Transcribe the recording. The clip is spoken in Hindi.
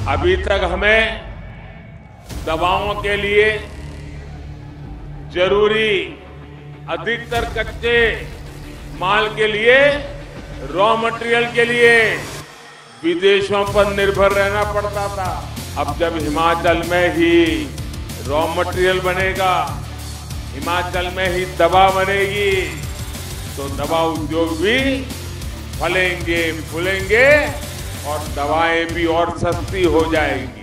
अभी तक हमें दवाओं के लिए जरूरी अधिकतर कच्चे माल के लिए, रॉ मटेरियल के लिए विदेशों पर निर्भर रहना पड़ता था। अब जब हिमाचल में ही रॉ मटेरियल बनेगा, हिमाचल में ही दवा बनेगी, तो दवा उद्योग भी फलेंगे फूलेंगे और दवाएं भी और सस्ती हो जाएंगी।